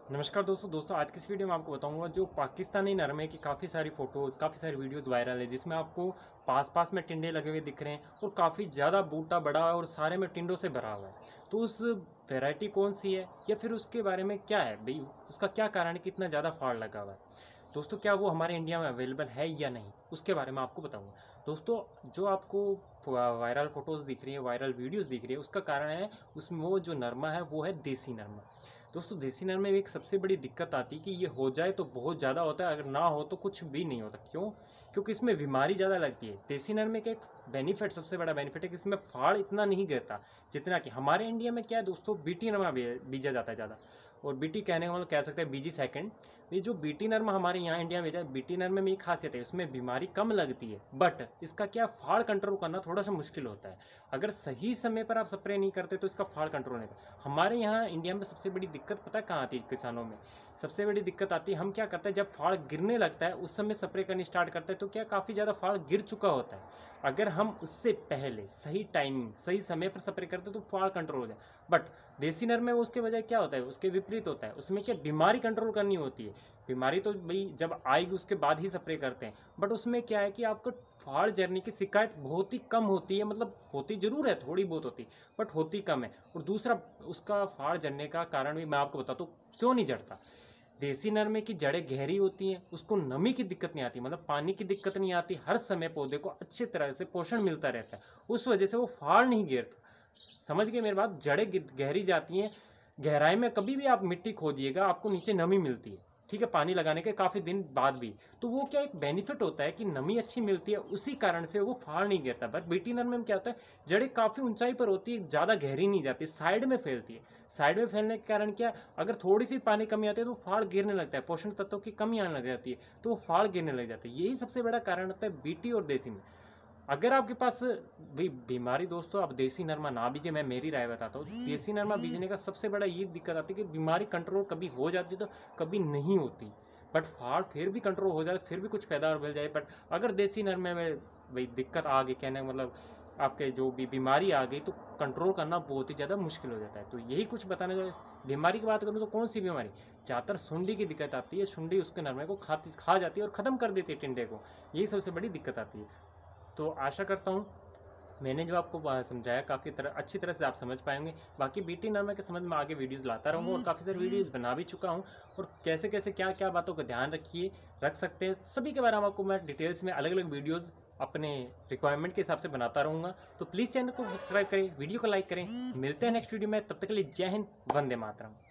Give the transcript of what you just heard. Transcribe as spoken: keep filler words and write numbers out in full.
नमस्कार दोस्तों दोस्तों आज की इस वीडियो में आपको बताऊंगा जो पाकिस्तानी नरमे की काफ़ी सारी फ़ोटोज़ काफ़ी सारी वीडियोस वायरल है जिसमें आपको पास पास में टिंडे लगे हुए दिख रहे हैं और काफ़ी ज़्यादा बूटा बड़ा है और सारे में टिंडों से भरा हुआ है। तो उस वैरायटी कौन सी है या फिर उसके बारे में क्या है भाई, उसका क्या कारण है कि इतना ज़्यादा फाड़ लगा हुआ है। दोस्तों क्या वो हमारे इंडिया में अवेलेबल है या नहीं, उसके बारे में आपको बताऊंगा। दोस्तों जो आपको वायरल फ़ोटोज़ दिख रही है, वायरल वीडियोज़ दिख रही है, उसका कारण है उसमें वो जो नरमा है वो है देसी नरमा। दोस्तों देसी नर में एक सबसे बड़ी दिक्कत आती है कि ये हो जाए तो बहुत ज़्यादा होता है, अगर ना हो तो कुछ भी नहीं होता। क्यों? क्योंकि इसमें बीमारी ज़्यादा लगती है। देसी नर में क्या एक बेनिफिट, सबसे बड़ा बेनिफिट है कि इसमें फाड़ इतना नहीं गिरता जितना कि हमारे इंडिया में क्या है दोस्तों, बीटी नरमा बीजा जाता है ज़्यादा। और बीटी कहने का मतलब कह सकते हैं बीजी सेकंड। ये जो बीटी नरमा हमारे यहाँ इंडिया में जाए, बीटी नरमा में एक खासियत है, उसमें बीमारी कम लगती है, बट इसका क्या फाड़ कंट्रोल करना थोड़ा सा मुश्किल होता है। अगर सही समय पर आप स्प्रे नहीं करते तो इसका फाड़ कंट्रोल नहीं होता। हमारे यहाँ इंडिया में सबसे बड़ी दिक्कत पता है कहाँ आती है किसानों में? सबसे बड़ी दिक्कत आती है, हम क्या करते हैं जब फाड़ गिरने लगता है उस समय स्प्रे करनी स्टार्ट करते हैं तो क्या काफ़ी ज़्यादा फाड़ गिर चुका होता है। अगर हम उससे पहले सही टाइमिंग सही समय पर स्प्रे करते तो फाड़ कंट्रोल हो जाए। बट देसी नर में उसके वजह क्या होता है, उसके विपरीत होता है। उसमें क्या बीमारी कंट्रोल करनी होती है। बीमारी तो भाई जब आएगी उसके बाद ही स्प्रे करते हैं, बट उसमें क्या है कि आपको फाड़ जरने की शिकायत बहुत ही कम होती है। मतलब होती जरूर है, थोड़ी बहुत होती, बट होती कम है। और दूसरा उसका फाड़ जरने का कारण भी मैं आपको बताता हूँ क्यों नहीं जड़ता। देसी नरमे की जड़ें गहरी होती हैं, उसको नमी की दिक्कत नहीं आती, मतलब पानी की दिक्कत नहीं आती। हर समय पौधे को अच्छी तरह से पोषण मिलता रहता है, उस वजह से वो फाड़ नहीं गिरता। समझ गए मेरी बात? जड़ें गहरी जाती हैं। गहराई में कभी भी आप मिट्टी खोदिएगा आपको नीचे नमी मिलती है, ठीक है, पानी लगाने के काफ़ी दिन बाद भी। तो वो क्या एक बेनिफिट होता है कि नमी अच्छी मिलती है, उसी कारण से वो फाड़ नहीं गिरता। बट बीटी नर में क्या होता है, जड़ें काफ़ी ऊंचाई पर होती है, ज़्यादा गहरी नहीं जाती, साइड में फैलती है। साइड में फैलने के कारण क्या, अगर थोड़ी सी पानी कमी आती है तो फाड़ गिरने लगता है, पोषण तत्वों की कमी आने लग जाती है तो वो फाड़ गिरने लग जाती है। यही सबसे बड़ा कारण होता है बीटी और देसी में। अगर आपके पास भी बीमारी दोस्तों, आप देसी नरमा ना बीजिए, मैं मेरी राय बताता हूँ। देसी नरमा बीजने का सबसे बड़ा ये दिक्कत आती है कि बीमारी कंट्रोल कभी हो जाती तो कभी नहीं होती, बट फाड़ फिर भी कंट्रोल हो जाए, फिर भी कुछ पैदावार मिल जाए। बट अगर देसी नरमे में भाई दिक्कत आ गई, कहने का मतलब आपके जो भी बीमारी आ गई तो कंट्रोल करना बहुत ही ज़्यादा मुश्किल हो जाता है। तो यही कुछ बताने का। बीमारी की बात करूँ तो कौन सी बीमारी? ज़्यादातर सुंडी की दिक्कत आती है। सुंडी उसके नरमे को खाती खा जाती है और ख़त्म कर देती है टिंडे को। यही सबसे बड़ी दिक्कत आती है। तो आशा करता हूँ मैंने जो आपको समझाया काफ़ी तरह अच्छी तरह से आप समझ पाएंगे। बाकी बीटी नरमा के समझ में आगे वीडियोस लाता रहूँगा और काफ़ी सारी वीडियोस बना भी चुका हूँ। और कैसे कैसे क्या क्या बातों का ध्यान रखिए रख सकते हैं सभी के बारे में आपको मैं डिटेल्स में अलग अलग वीडियोज़ अपने रिक्वायरमेंट के हिसाब से बनाता रहूँगा। तो प्लीज़ चैनल को सब्सक्राइब करें, वीडियो को लाइक करें। मिलते हैं नेक्स्ट वीडियो में, तब तक के लिए जय हिंद, वंदे मातरम।